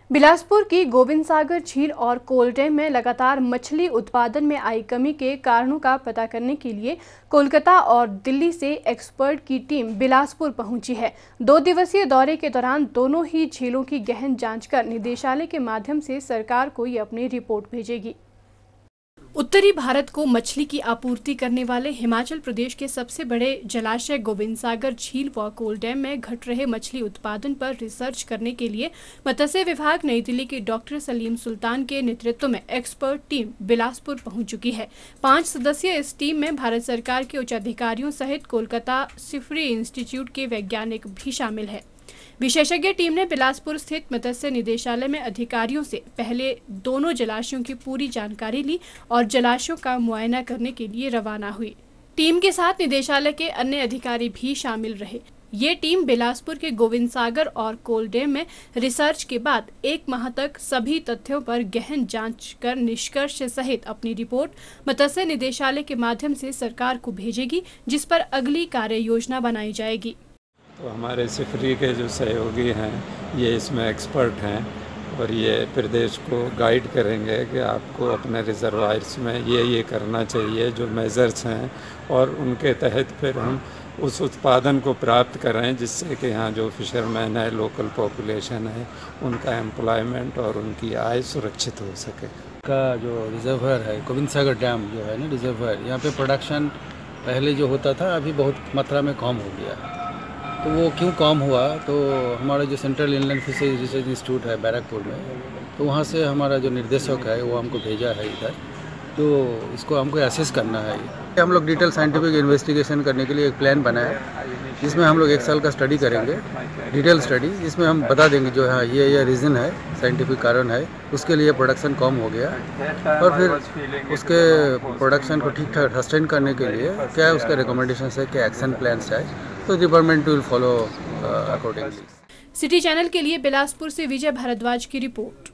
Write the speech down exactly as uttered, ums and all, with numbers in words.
बिलासपुर की गोविंद सागर झील और कोलडैम में लगातार मछली उत्पादन में आई कमी के कारणों का पता करने के लिए कोलकाता और दिल्ली से एक्सपर्ट की टीम बिलासपुर पहुंची है। दो दिवसीय दौरे के दौरान दोनों ही झीलों की गहन जांच कर निदेशालय के माध्यम से सरकार को ये अपनी रिपोर्ट भेजेगी। उत्तरी भारत को मछली की आपूर्ति करने वाले हिमाचल प्रदेश के सबसे बड़े जलाशय गोविंद सागर झील व कोलडैम में घट रहे मछली उत्पादन पर रिसर्च करने के लिए मत्स्य विभाग नई दिल्ली के डॉक्टर सलीम सुल्तान के नेतृत्व में एक्सपर्ट टीम बिलासपुर पहुंच चुकी है। पांच सदस्यीय इस टीम में भारत सरकार के उच्च अधिकारियों सहित कोलकाता सिफरी इंस्टीट्यूट के वैज्ञानिक भी शामिल है। विशेषज्ञ टीम ने बिलासपुर स्थित मत्स्य निदेशालय में अधिकारियों से पहले दोनों जलाशयों की पूरी जानकारी ली और जलाशयों का मुआयना करने के लिए रवाना हुई। टीम के साथ निदेशालय के अन्य अधिकारी भी शामिल रहे। ये टीम बिलासपुर के गोविंद सागर और कोलडैम में रिसर्च के बाद एक माह तक सभी तथ्यों पर गहन जांच कर निष्कर्ष सहित अपनी रिपोर्ट मत्स्य निदेशालय के माध्यम से सरकार को भेजेगी, जिस पर अगली कार्य योजना बनाई जाएगी। तो हमारे सिफरी के जो सहयोगी हैं ये इसमें एक्सपर्ट हैं और ये प्रदेश को गाइड करेंगे कि आपको अपने रिजर्वायर्स में ये ये करना चाहिए, जो मेजर्स हैं, और उनके तहत फिर हम उस उत्पादन को प्राप्त करें जिससे कि यहाँ जो फिशरमैन है, लोकल पॉपुलेशन है, उनका एम्प्लॉयमेंट और उनकी आय सुरक्षित हो सके। का जो रिजर्वायर है गोविंद सागर डैम जो है ना रिजर्वायर, यहाँ पे प्रोडक्शन पहले जो होता था अभी बहुत मात्रा में कम हो गया है। तो वो क्यों कम हुआ, तो हमारा जो central inland fisheries research institute है बैरकपुर में, तो वहाँ से हमारा जो निर्देशक है वो हमको भेजा है इधर, तो इसको हमको असेस करना है। हम लोग डिटेल साइंटिफिक इन्वेस्टिगेशन करने के लिए एक प्लान बनाया, जिसमें हम लोग एक साल का स्टडी करेंगे, डिटेल स्टडी, जिसमें हम बता देंगे जो हाँ ये ये रीज़न है, साइंटिफिक कारण है, उसके लिए प्रोडक्शन कम हो गया, और फिर उसके प्रोडक्शन को ठीक ठाक सस्टेन करने के लिए क्या उसका रिकमेंडेशन है, क्या एक्शन प्लान्स है, तो department will follow accordingly. City channel के लिए बिलासपुर से विजय भारद्वाज की रिपोर्ट।